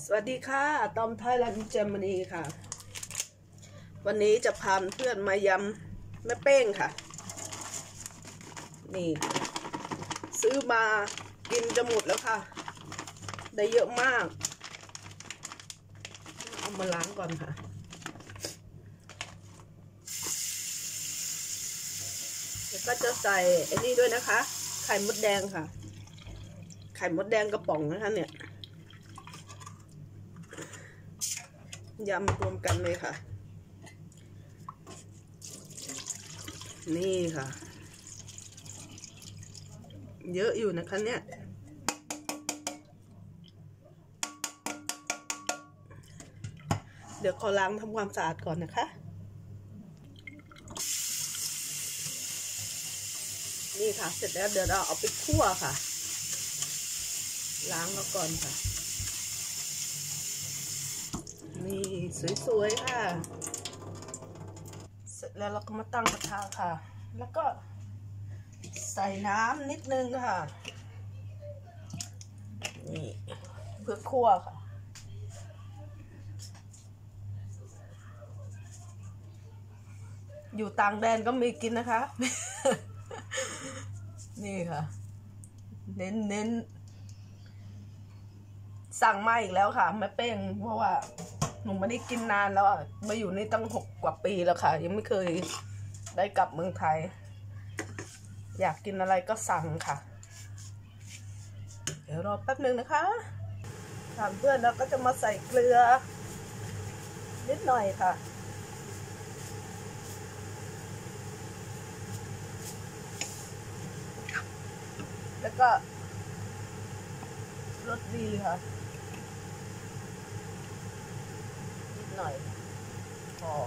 สวัสดีค่ะตอมไทยแลนด์เจมนีค่ะวันนี้จะพาเพื่อนมายำแม่เป้งค่ะนี่ซื้อมากินจะหมดแล้วค่ะได้เยอะมากเอามาล้างก่อนค่ะแล้วก็จะใส่ไอ้นี่ด้วยนะคะไข่มดแดงค่ะไข่มดแดงกระป๋องนะคะเนี่ยยำรวมกันเลยค่ะนี่ค่ะเยอะอยู่นะคะเนี่ยเดี๋ยวขอล้างทำความสะอาดก่อนนะคะนี่ค่ะเสร็จแล้วเดี๋ยวเราเอาไปคั่วค่ะล้างแล้วก่อนค่ะนี่สวยๆค่ะเสร็จแล้วเราก็มาตั้งกระทะค่ะแล้วก็ใส่น้ำนิดนึงค่ะนี่เพื่อคั่วค่ะอยู่ต่างแดนก็มีกินนะคะ นี่ค่ะเน้นสั่งมาอีกแล้วค่ะแม่เป้งเพราะว่าหนูไม่ได้กินนานแล้วอ่ะมาอยู่นี่ตั้ง6 กว่าปีแล้วค่ะยังไม่เคยได้กลับเมืองไทยอยากกินอะไรก็สั่งค่ะเดี๋ยวรอแป๊บนึงนะคะถามเพื่อนแล้วก็จะมาใส่เกลือนิดหน่อยค่ะแล้วก็รสดีค่ะนิดหน่อยพอ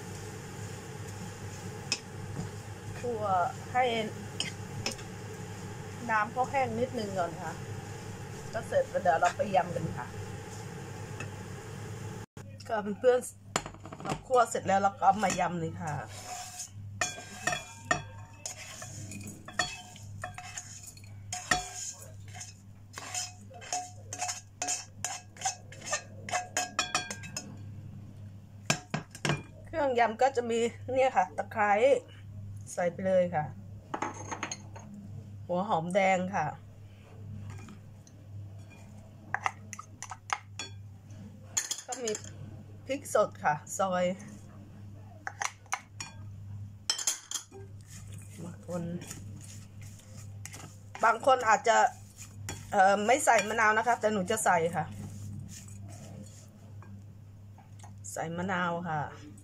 คั่วให้น้ำเขาแห้งนิดนึงก่อนค่ะก็เสร็จแล้วเดี๋ยวเราไปยำกันค่ะก็เพื่อนเราคั่วเสร็จแล้วเราก็เอามายำเลยค่ะเครื่องยำก็จะมีเนี่ยค่ะตะไคร้ใส่ไปเลยค่ะหัวหอมแดงค่ะก็มีพริกสดค่ะซอยบางคนอาจจะไม่ใส่มะนาวนะคะแต่หนูจะใส่ค่ะใส่มะนาวค่ะ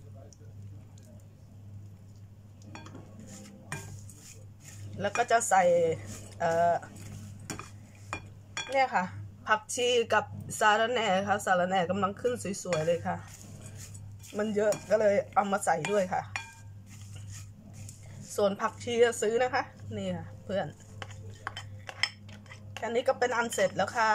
แล้วก็จะใส่เนี่ยค่ะผักชีกับสาระแหน่ค่ะสาระแหน่กำลังขึ้นสวยๆเลยค่ะมันเยอะก็เลยเอามาใส่ด้วยค่ะส่วนผักชีจะซื้อนะคะนี่ค่ะเพื่อนแค่นี้ก็เป็นอันเสร็จแล้วค่ะ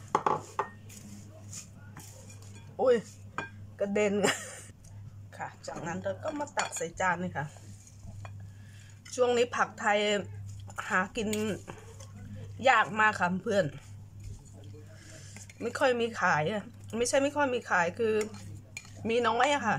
อุ้ยกระเด็นค่ะจากนั้นเราก็มาตักใส่จานเลยค่ะช่วงนี้ผักไทยหากินยากมากค่ะเพื่อนไม่ค่อยมีขายอะไม่ใช่ไม่ค่อยมีขายคือมีน้อยอะค่ะ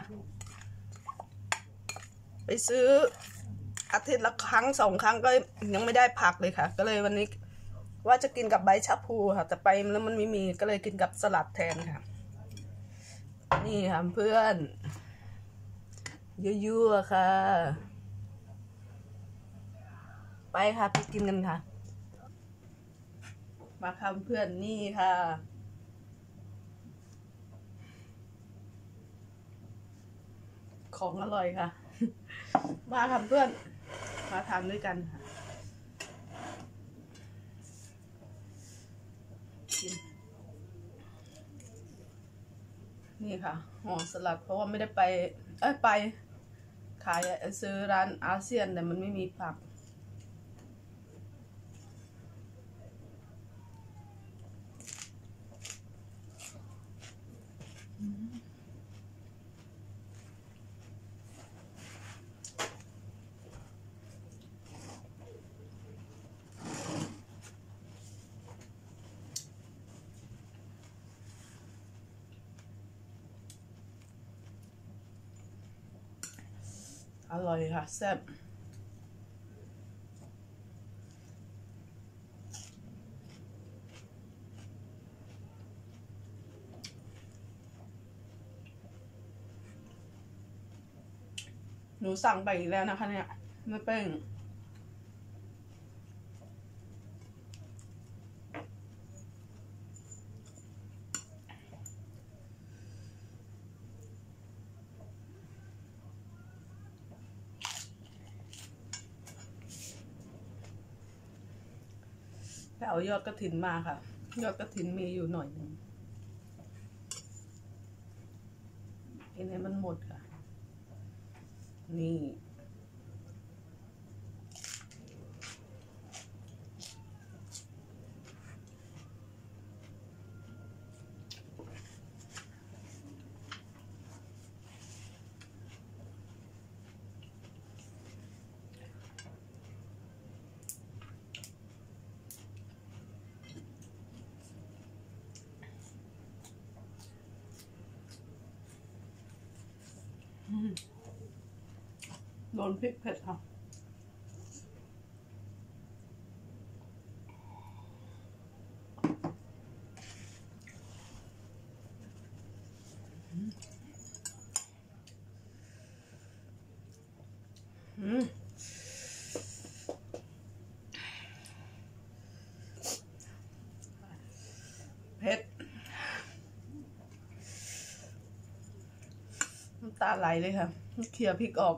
ไปซื้ออาทิตย์ละครั้ง2 ครั้งก็ยังไม่ได้ผักเลยค่ะก็เลยวันนี้ว่าจะกินกับใบชะพูค่ะแต่ไปแล้วมันไม่มีก็เลยกินกับสลัดแทนค่ะนี่ค่ะเพื่อนยั่วๆค่ะไปค่ะไปกินกันค่ะมาค่ะเพื่อนนี่ค่ะของอร่อยค่ะมาค่ะเพื่อนมาทานด้วยกันค่ะนี่ค่ะห่อสลัดเพราะว่าไม่ได้ไปขายซื้อร้านอาเซียนแต่มันไม่มีผักอร่อยค่ะแซ่บหนูสั่งไปอีกแล้วนะคะเนี่ยไม่เป้งไปเอายอดกระถินมาค่ะยอดกระถินมีอยู่หน่อยนึงกินให้มันหมดค่ะนี่โดนพริกเผ็ดค่ะเผ็ดน้ำตาไหลเลยค่ะเขี่ยพริกออก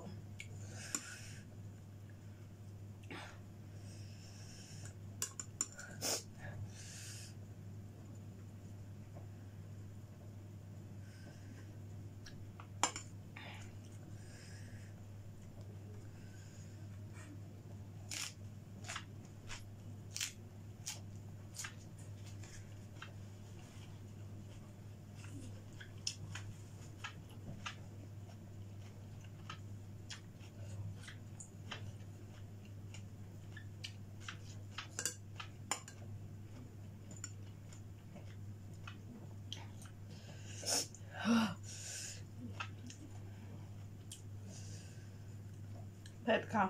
เผ็ดค่ะ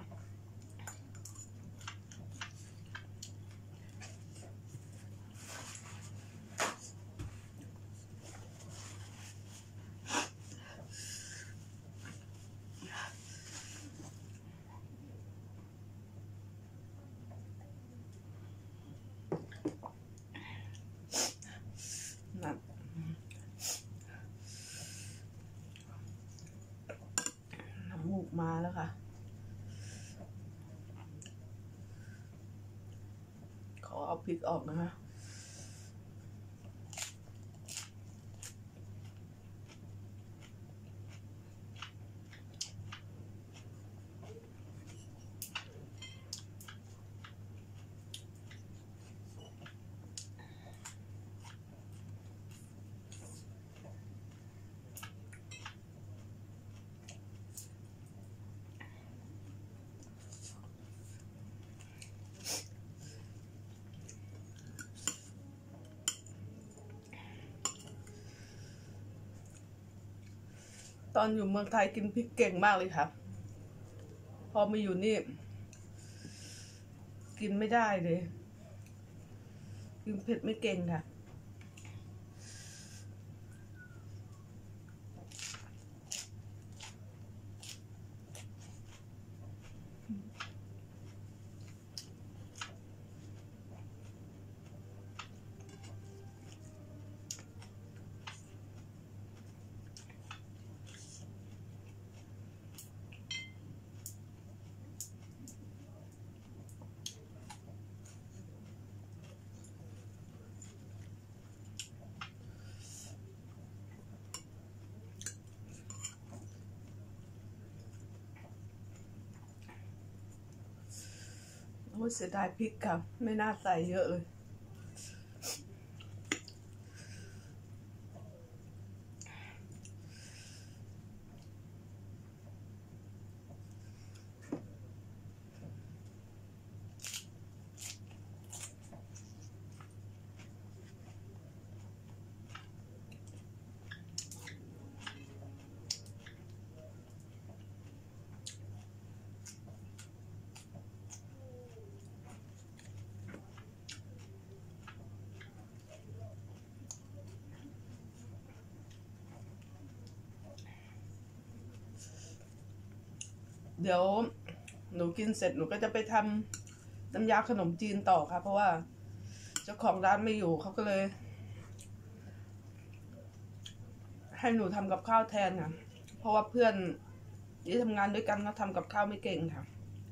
น้ำมูกมาแล้วค่ะขอเอาพริกออกนะคะตอนอยู่เมืองไทยกินพริกเก่งมากเลยค่ะพอมาอยู่นี่กินไม่ได้เลยกินเผ็ดไม่เก่งค่ะโอ้ยเสียดายพริกค่ะไม่น่าใส่เยอะเลยเดี๋ยวหนูกินเสร็จหนูก็จะไปทำน้ำยาขนมจีนต่อค่ะเพราะว่าเจ้าของร้านไม่อยู่เขาก็เลย ให้หนูทำกับข้าวแทนค่ะเพราะว่าเพื่อนที่ทำงานด้วยกันเขาทำกับข้าวไม่เก่งค่ะ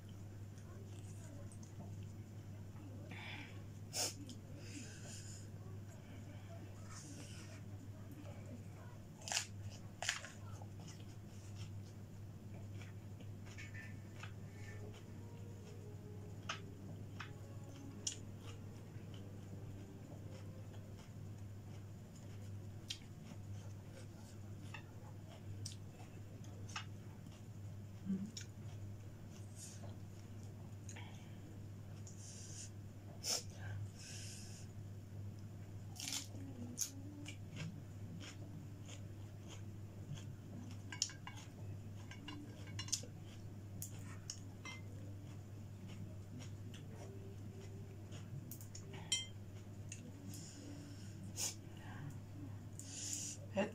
เผ็ด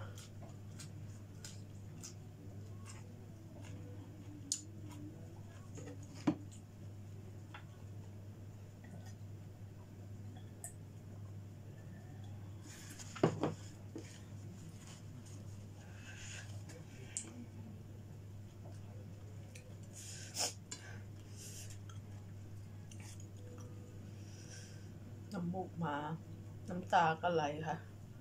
น้ำมูกมาน้ำตาก็ไหลค่ะ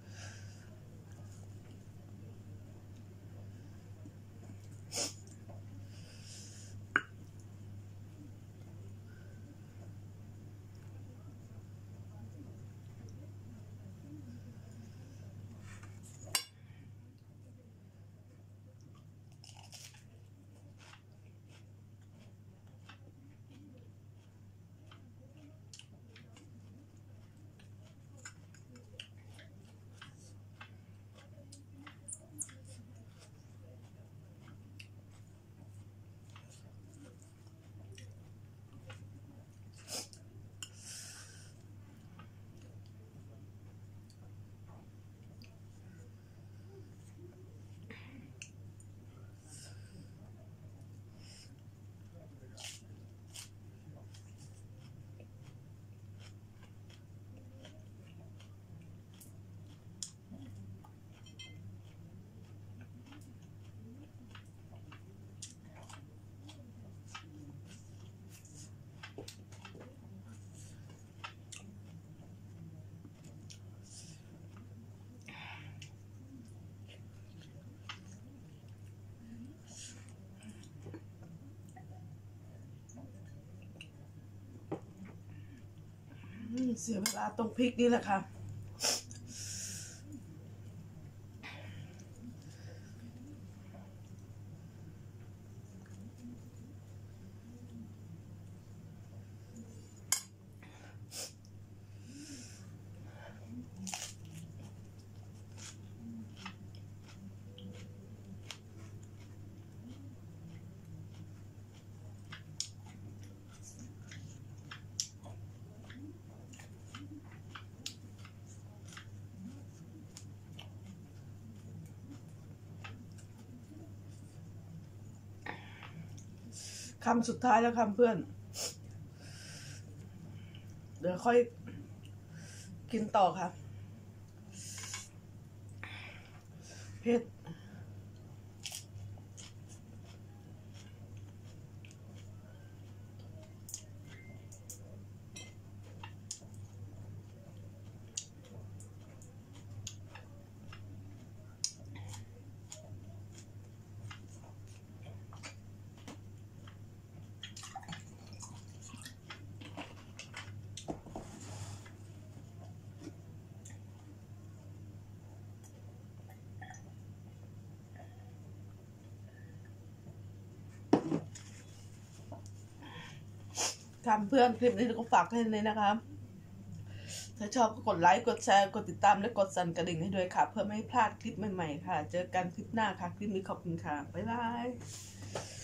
เสียเวลาตรงพริกนี่แหละค่ะคำสุดท้ายแล้วคำเพื่อนเดี๋ยวค่อยกินต่อค่ะเผ็ดคำเพื่อนคลิปนี้ก็ฝากให้เลยนะคะถ้าชอบก็กดไลค์กดแชร์กดติดตามและกดสั่นกระดิ่งให้ด้วยค่ะเพื่อไม่ให้พลาดคลิปใหม่ๆค่ะเจอกันคลิปหน้าค่ะคลิปนี้ขอบคุณค่ะบ๊ายบาย